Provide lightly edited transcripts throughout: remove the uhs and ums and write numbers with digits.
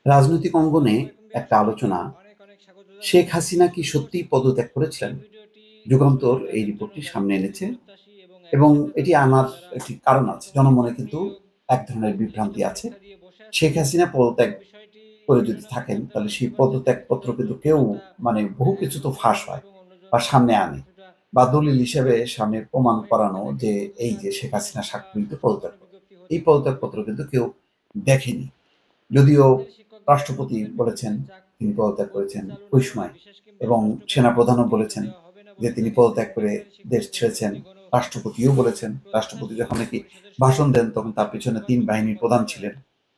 রাজনৈতিক অঙ্গনে একটা আলোচনা, শেখ হাসিনা কি সত্যিই পদত্যাগ করেছিলেন? যুগান্তর এই রিপোর্টটি সামনে এনেছে এবং এটি আনার একটি কারণ আছে। জনমনে কিন্তু এক ধরনের বিভ্রান্তি আছে। শেখ হাসিনা পদত্যাগ করে যদি থাকেন, তাহলে সেই পদত্যাগপত্র কিন্তু কেউ বহু কিছু তো ফাঁস হয় বা সামনে আনে বা দলিল হিসেবে সামনে প্রমাণ করানো যে এই যে শেখ হাসিনা স্বাক্ষরিত পদত্যাগপত্র। এই পদত্যাগপত্র কিন্তু কেউ দেখেনি। যদিও রাষ্ট্রপতি বলেছেন তিনি পদত্যাগ করেছেন ওই সময়, এবং সেনাপ্রধানও বলেছেন যে তিনি পদত্যাগ করে দেশ ছেড়েছেন। রাষ্ট্রপতিও বলেছেন, রাষ্ট্রপতি যখন নাকি ভাষণ দেন তখন তার পিছনে ৩ বাহিনীর প্রধান ছিলেন,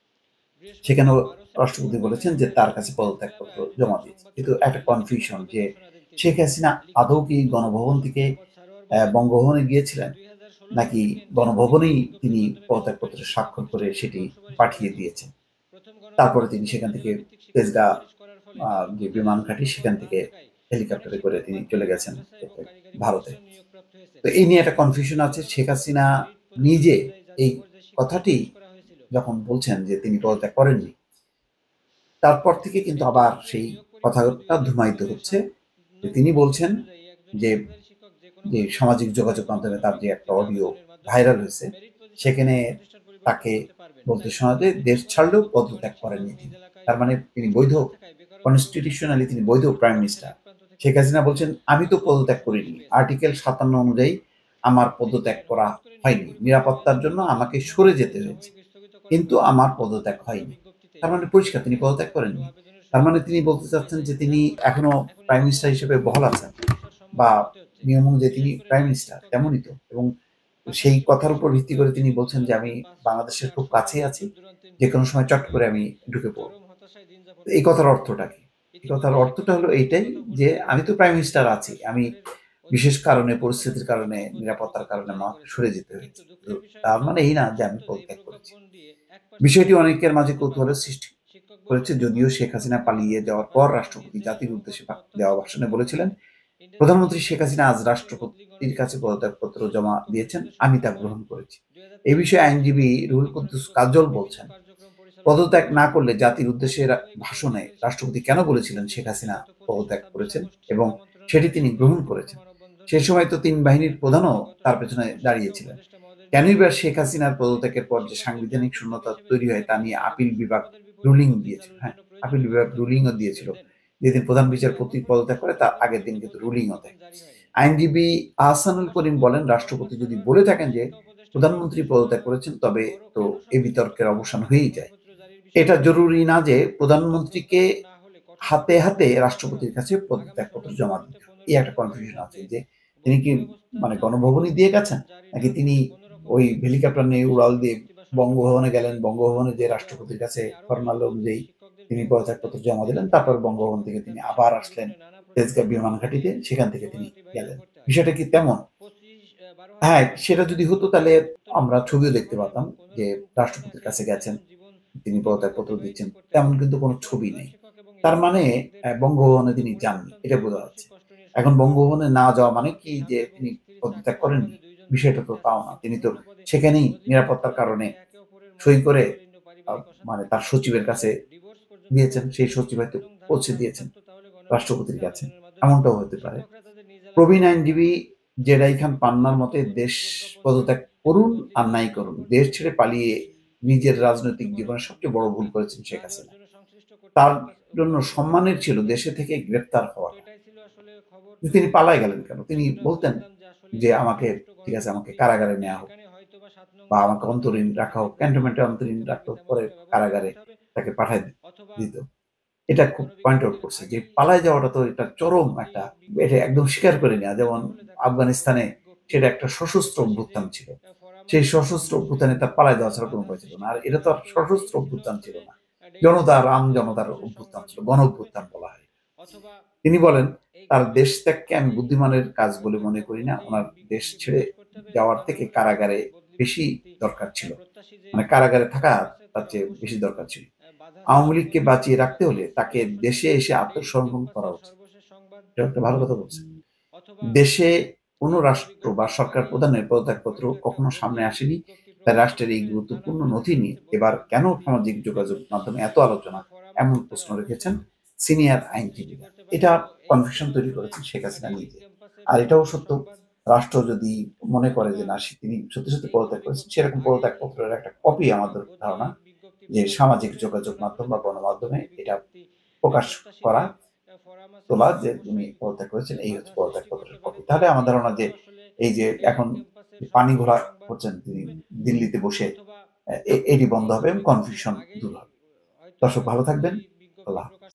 সেখানেও রাষ্ট্রপতি বলেছেন যে তার কাছে পদত্যাগপত্র জমা দিয়েছে। কিন্তু একটা কনফিউশন যে শেখ হাসিনা আদৌ কি গণভবন থেকে বঙ্গভবনে গিয়েছিলেন, নাকি গণভবনেই তিনি পদত্যাগপত্রে স্বাক্ষর করে সেটি পাঠিয়ে দিয়েছেন। তারপরে তিনি সেখান থেকে তেজগাঁ যে বিমান ঘাঁটি, সেখান থেকে হেলিকপ্টারে করে তিনি চলে গেছেন ভারতে। তো এই নিয়ে একটা কনফিউশন আছে। শেখ হাসিনা নিজে এই কথাটি যখন বলছেন যে তিনি পদত্যাগ করেননি, তারপর থেকে কিন্তু আবার সেই কথাটা ধুমায়িত হচ্ছে। যে তিনি বলছেন যে যে সামাজিক যোগাযোগ মাধ্যমে তার যে একটা অডিও ভাইরাল হয়েছে, সেখানে তাকে বলতে শোনা যায় দেশ ছাড়লেও পদত্যাগ করেননি তিনি। তার মানে তিনি বৈধ, কনস্টিটিউশনালি তিনি বৈধ প্রাইম মিনিস্টার। শেখ হাসিনা বলছেন আমি তো পদত্যাগ করিনি, আর্টিকেল ৫৭ অনুযায়ী আমার পদত্যাগ করা হয়নি, নিরাপত্তার জন্য আমাকে সরে যেতে হয়েছে, কিন্তু আমার পদত্যাগ হয়নি। তার মানে পরিষ্কার তিনি পদত্যাগ করেননি। তার মানে তিনি বলতে চাচ্ছেন যে তিনি এখনো প্রাইম মিনিস্টার হিসেবে বহাল আছেন, বা নিয়ম অনুযায়ী তিনি প্রাইম মিনিস্টার, তেমনই তো। এবং সেই কথার উপর ভিত্তি করে তিনি বলছেন যে আমি বাংলাদেশের খুব কাছেই আছি, যে কোনো সময় চট করে আমি ঢুকে পড়ব। এই কথার অর্থটা কি? এই কথার অর্থটা হলো এইটাই যে আমি তো প্রাইম মিনিস্টার আছি, আমি বিশেষ কারণে, পরিস্থিতির কারণে, নিরাপত্তার কারণে আমাকে সরে যেতে হয়েছে। তো তার মানে এই না যে আমি পদত্যাগ করেছি। বিষয়টি অনেকের মাঝে কৌতূহলের সৃষ্টি করেছে। যদিও শেখ হাসিনা পালিয়ে যাওয়ার পর রাষ্ট্রপতি জাতির উদ্দেশ্যে দেওয়া ভাষণে বলেছিলেন, প্রধানমন্ত্রী শেখ হাসিনা আজ রাষ্ট্রপতির কাছে পদত্যাগপত্র জমা দিয়েছেন, আমি তা গ্রহণ করেছি। এই বিষয়ে আইনজীবী রুহুল কুদ্দুস কাজল বলছেন, পদত্যাগ না করলে জাতির উদ্দেশ্যে ভাষণে রাষ্ট্রপতি কেন বলেছিলেন শেখ হাসিনা পদত্যাগ করেছেন এবং সেটি তিনি গ্রহণ করেছেন। সে সময় তো ৩ বাহিনীর প্রধানও তার পেছনে দাঁড়িয়েছিলেন। কেনই বা শেখ হাসিনার পদত্যাগের পর যে সাংবিধানিক শূন্যতা তৈরি হয় তা নিয়ে আপিল বিভাগ রুলিং দিয়েছিল। হ্যাঁ, আপিল বিভাগ রুলিংও দিয়েছিল। যেদিন প্রধান বিচারপতি পদত্যাগ করে তার আগের দিন কিন্তু রুলিংও দেয়। আইনজীবী আহসানুল করিম বলেন, রাষ্ট্রপতি যদি বলে থাকেন যে প্রধানমন্ত্রী পদত্যাগ করেছেন, তবে তো এই বিতর্কের অবসান হয়েই যায়। এটা জরুরি না যে প্রধানমন্ত্রীকে হাতে হাতে রাষ্ট্রপতির কাছে পদত্যাগপত্র জমা দিতে হবে। এই একটা কনফিউশন আছে যে তিনি কি গণভবনই দিয়ে গেছেন, নাকি তিনি ওই হেলিকপ্টার নিয়ে উড়াল দিয়ে বঙ্গভবনে গেলেন, বঙ্গভবনে যে রাষ্ট্রপতির কাছে ফরমাল অনুযায়ী তিনি পদত্যাগপত্র জমা দিলেন, তারপর বঙ্গভবন থেকে তিনি আবার আসলেন তেজগাঁ বিমান ঘাঁটিতে, সেখান থেকে তিনি গেলেন। বিষয়টা কি তেমন? হ্যাঁ, সেটা যদি হতো তাহলে আমরা ছবিও দেখতে পাতাম যে রাষ্ট্রপতির কাছে গেছেন, তিনি পদত্যাগপত্র দিচ্ছেন। তেমন কিন্তু কোনো ছবি নেই। তার মানে বঙ্গভবনে তিনি যাননি, এটা বোঝা যাচ্ছে। এখন বঙ্গভবনে না যাওয়া মানে কি যে তিনি পদত্যাগ করেননি? বিষয়টা তো তাও না। তিনি তো সেখানেই নিরাপত্তার কারণে সই করে আ তার সচিবের কাছে দিয়েছেন। সেই সচিব হয়তো পৌঁছে দিয়েছেন রাষ্ট্রপতির কাছে। এমনটাও হতে পারে। প্রবীণ আইনজীবী জেরাই খান পান্নার মতে, দেশ পদত্যাগ করুন আর নাই করুন, দেশ ছেড়ে পালিয়ে নিজের রাজনৈতিক জীবনে সবচেয়ে বড় ভুল করেছেন শেখ হাসিনা। তার জন্য সম্মানের ছিল দেশে থেকে গ্রেপ্তার হওয়াটা। তিনি পালায় গেলেন কেন? তিনি বলতেন যে আমাকে, ঠিক আছে, আমাকে কারাগারে নেওয়া হোক বা আমাকে অন্তরীণ রাখা হোক, ক্যান্টনমেন্টে অন্তরীণ রাখতে পরে কারাগারে তাকে পাঠায় দিত। এটা খুব পয়েন্ট আউট করছে যে পালায় যাওয়াটা তো এটা চরম একটা, এটা একদম স্বীকার করে নেওয়া। যেমন আফগানিস্তানে সেটা একটা সশস্ত্র অভ্যুত্থান ছিল, সেই সশস্ত্র অভ্যুত্থানে তার পালায় যাওয়া ছাড়া কোনো উপায় ছিল না। আর এটা তো আর সশস্ত্র অভ্যুত্থান ছিল না, জনতার রাম জনতার অভ্যুত্থান ছিল, গণ অভ্যুত্থান বলা হয়। তিনি বলেন, তার দেশ ত্যাগকে আমি বুদ্ধিমানের কাজ বলে মনে করি না। ওনার দেশ ছেড়ে যাওয়ার থেকে কারাগারে বেশি দরকার ছিল, কারাগারে থাকা তার চেয়ে বেশি দরকার ছিল। আওয়ামী লীগকে বাঁচিয়ে রাখতে হলে তাকে দেশে এসে আত্মসমর্পণ করা উচিত। এটা একটা ভালো কথা বলছেন। দেশে কোন রাষ্ট্র বা সরকার প্রধানের পদত্যাগপত্র কখনো সামনে আসেনি। তাই রাষ্ট্রের এই গুরুত্বপূর্ণ নথি নিয়ে এবার কেন সামাজিক যোগাযোগ মাধ্যমে এত আলোচনা, এমন প্রশ্ন রেখেছেন সিনিয়র আইনজীবীরা। এটা কনফিউশন তৈরি করেছেন শেখ হাসিনা নিজে। আর এটাও সত্য, রাষ্ট্র যদি মনে করে যে না তিনি সত্যি, সত্যি পদত্যাগ করেছেন, সেরকম পদত্যাগপত্রের একটা কপি আমাদের ধারণা যে সামাজিক যোগাযোগ মাধ্যম বা গণমাধ্যমে এটা প্রকাশ করা, তোলা যে উনি পদত্যাগ করেছেন, এই হচ্ছে পদত্যাগপত্রের কপি। তাহলে আমার ধারণা যে এই যে এখন পানি ঘোলা করছেন তিনি দিল্লিতে বসে, এটি বন্ধ হবে এবং কনফিউশন দূর হবে। দর্শক ভালো থাকবেন। আল্লাহ হাফেজ।